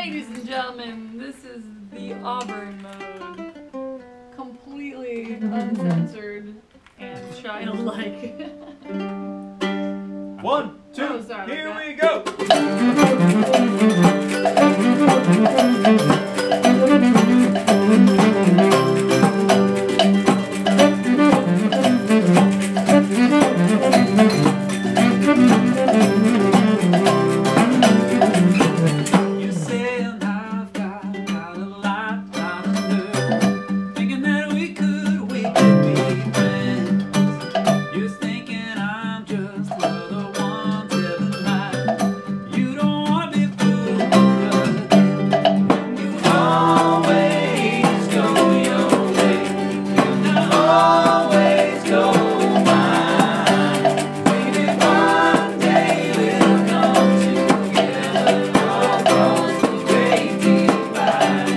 Ladies and gentlemen, this is the Auburn mode. Completely uncensored and childlike. 1, 2, Oh, sorry, here like we go! You say I've got a lot of nerve, thinking that we could be friends. You're thinking I'm just another one telling lies. You don't wanna be fooled again. You always go your way, and I always go mine. Maybe one day we'll come together across the great divide.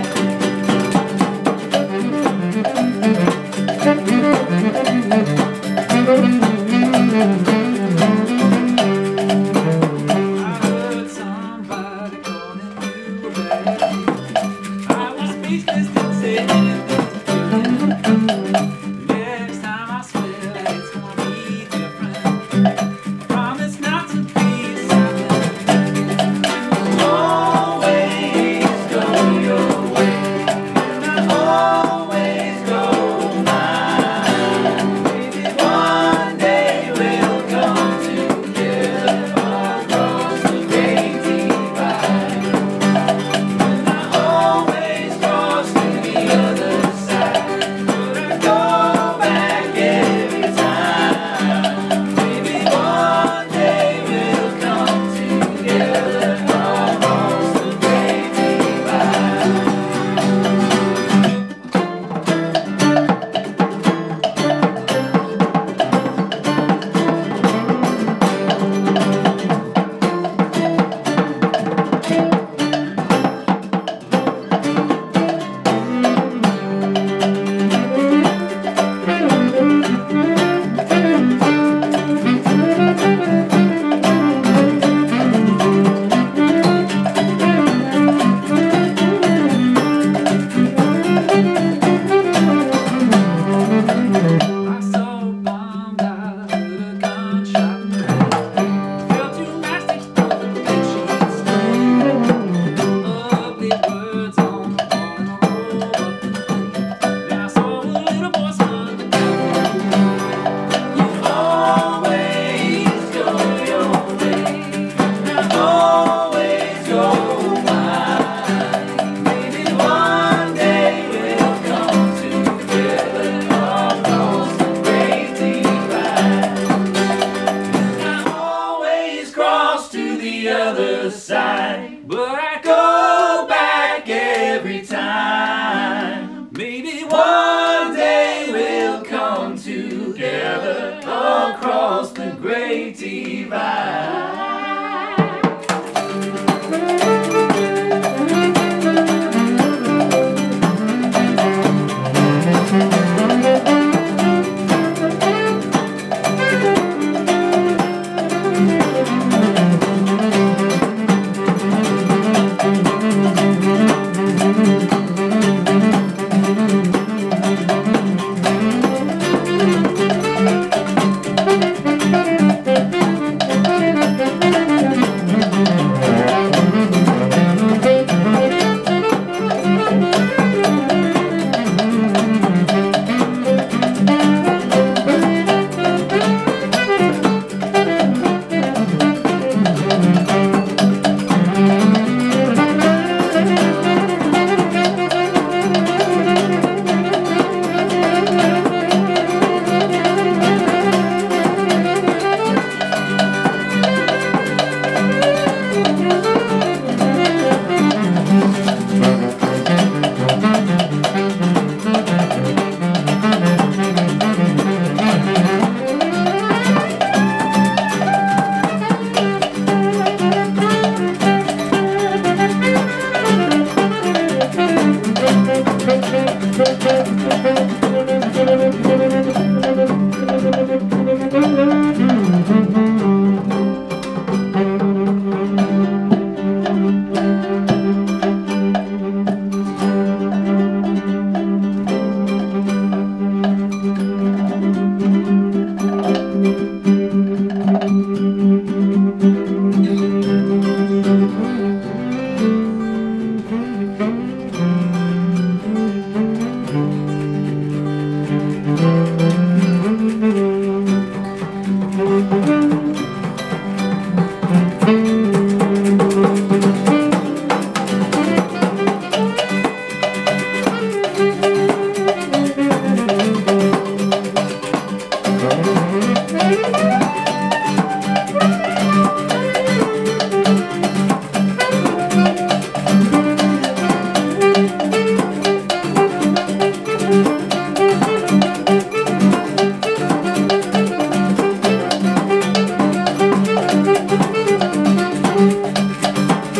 I heard somebody calling you a bad. I was speechless, didn't say anything to you. Next time I swear that it's gonna be different. Promise not to be silent. Always go your way, and I always go mine. Maybe one day we'll come together across the great divide. And I always cross to the other side, but I go back every time. Maybe one day we'll come together across the great divide. I so bummed I heard a gunshot in the head. Felt two matchsticks on the bedsheet stain. Ugly words on the wall and I rolled up in the plate. Then I saw a little boy smile at the You always go your way, and I always go mine. Maybe one day we'll come together across the great divide. And I always cross to the other side, but I go back every time. Maybe one day we'll come together across the great divide.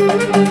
Thank